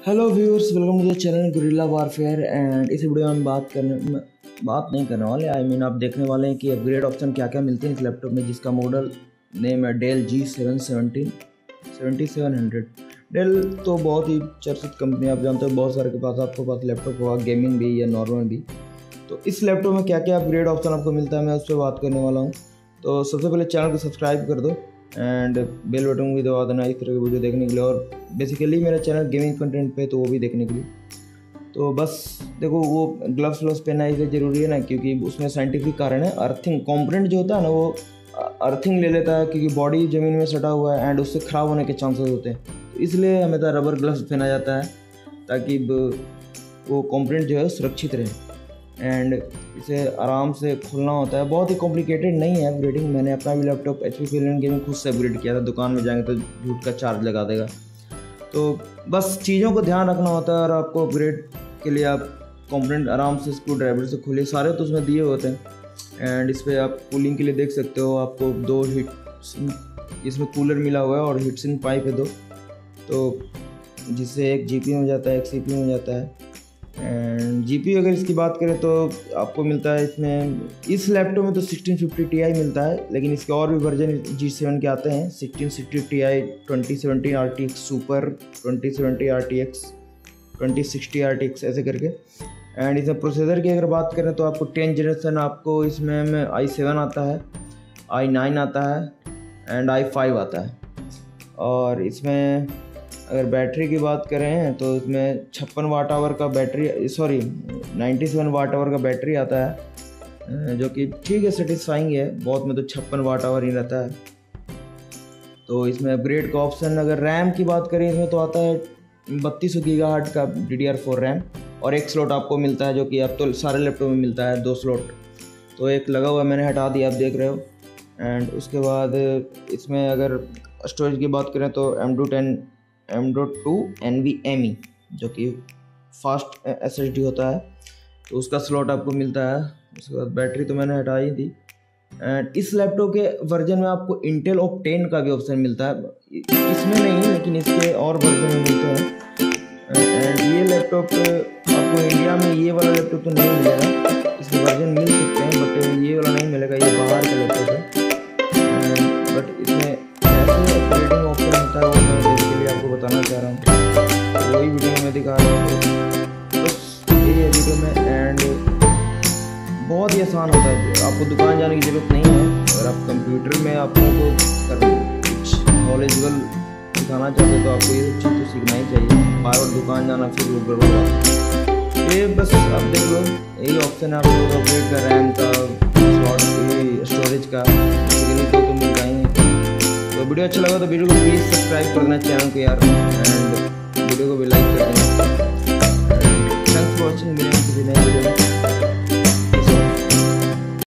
Hello viewers, welcome to the channel guerrilla warfare. And इस video में हम बात नहीं करने वाले। आप देखने वाले हैं कि अपग्रेड ऑप्शन क्या क्या मिलते हैं इस लैपटॉप में, जिसका मॉडल नेम है डेल G717 7700। डेल तो बहुत ही चर्चित कंपनी, आप जानते हो, बहुत सारे के पास आपके पास लैपटॉप होगा, गेमिंग भी या नॉर्मल भी। तो इस लैपटॉप में क्या क्या अपग्रेड ऑप्शन आपको मिलता है, मैं उस पर बात करने वाला हूँ। तो सबसे पहले चैनल को सब्सक्राइब कर दो एंड बेल बटन भी दबा देना इस तरह की वीडियो देखने के लिए। और बेसिकली मेरा चैनल गेमिंग कंटेंट पे, तो वो भी देखने के लिए। तो बस देखो, वो ग्लव्स पहनना इसलिए ज़रूरी है ना, क्योंकि उसमें साइंटिफिक कारण है। अर्थिंग कंपोनेंट जो होता है ना, वो अर्थिंग ले लेता है, क्योंकि बॉडी ज़मीन में सटा हुआ है एंड उससे ख़राब होने के चांसेस होते हैं। तो इसलिए हमें तो रबर ग्लव्स पहना जाता है, ताकि वो कंपोनेंट जो है सुरक्षित रहे। एंड इसे आराम से खोलना होता है, बहुत ही कॉम्प्लिकेटेड नहीं है अपग्रेडिंग। मैंने अपना भी लैपटॉप HP Pavilion गेमिंग खुद से अपग्रेड किया था। दुकान में जाएंगे तो झूठ का चार्ज लगा देगा। तो बस चीज़ों को ध्यान रखना होता है, और आपको अपग्रेड के लिए आप कंपोनेंट आराम से स्क्रू ड्राइवर से खोलिए, सारे तो उसमें दिए होते हैं। एंड इस पर आप कूलिंग के लिए देख सकते हो, आपको 2 हीट सिंक, इसमें कूलर मिला हुआ है और हीट सिंक पाइप है 2, तो जिससे एक GPU हो जाता है, एक CPU हो जाता है। एंड GPU अगर इसकी बात करें तो आपको मिलता है इसमें, इस लैपटॉप में तो 1650 Ti मिलता है, लेकिन इसके और भी वर्जन G7 के आते हैं। 1660 Ti, 2070 RTX super, 2070 RTX, 2060 RTX ऐसे करके। एंड इसमें प्रोसेसर की अगर बात करें तो आपको 10 जनरेशन आपको इसमें i7 आता है, i9 आता है एंड i5 आता है। और इसमें अगर बैटरी की बात करें तो इसमें 56 वाट आवर का बैटरी, 97 वाट आवर का बैटरी आता है, जो कि ठीक है, सेटिस्फाइंग है। बहुत में तो 56 वाट आवर ही रहता है। तो इसमें अपग्रेड का ऑप्शन, अगर रैम की बात करें इसमें तो आता है 3200 गीगाहर्ट्ज का DDR4 रैम, और एक स्लॉट आपको मिलता है, जो कि अब तो सारे लैपटॉप में मिलता है, 2 स्लॉट। तो एक लगा हुआ मैंने हटा दिया, आप देख रहे हो। एंड उसके बाद इसमें अगर स्टोरेज की बात करें तो M.2 NVMe, जो कि फास्ट SSD होता है, तो उसका स्लॉट आपको मिलता है। उसके बाद बैटरी तो मैंने हटा ही दी। एंड इस लैपटॉप के वर्जन में आपको Intel Optane का भी ऑप्शन मिलता है, इसमें नहीं लेकिन इसके और वर्जन में मिलता है। एंड ये लैपटॉप आपको इंडिया में ये वाला लैपटॉप तो नहीं मिलेगा, इसके वर्जन मिल सकते हैं बट ये वाला नहीं मिलेगा, ये बाहर का लैपटॉप है। बट इसमें ऐसे ऑपरेटिंग ऑप्शन होता है, वो मैं बेसिकली आपको बताना चाह रहा हूँ, वही वीडियो में दिखा रहा हूँ। बस यही है वीडियो में। एंड बहुत ही आसान होता है, आपको दुकान जाने की ज़रूरत नहीं है। अगर आप कंप्यूटर में आपको कुछ नॉलेजेबल दिखाना चाहते हो तो आपको ये चीज़ तो सीखना ही चाहिए। बार बार दुकान जाना फिर वो गड़बड़, ये बस आप देख लो, यही ऑप्शन है आपको अपग्रेड का, रैम का, स्लॉट की, स्टोरेज का, तो मिल जाएंगे। तो वीडियो अच्छा लगा तो वीडियो को प्लीज़ सब्सक्राइब कर देना चैनल को यार, एंड वीडियो को भी लाइक कर देना। थैंक्स फॉर वॉचिंग, मिलेंगे किसी नए वीडियो में।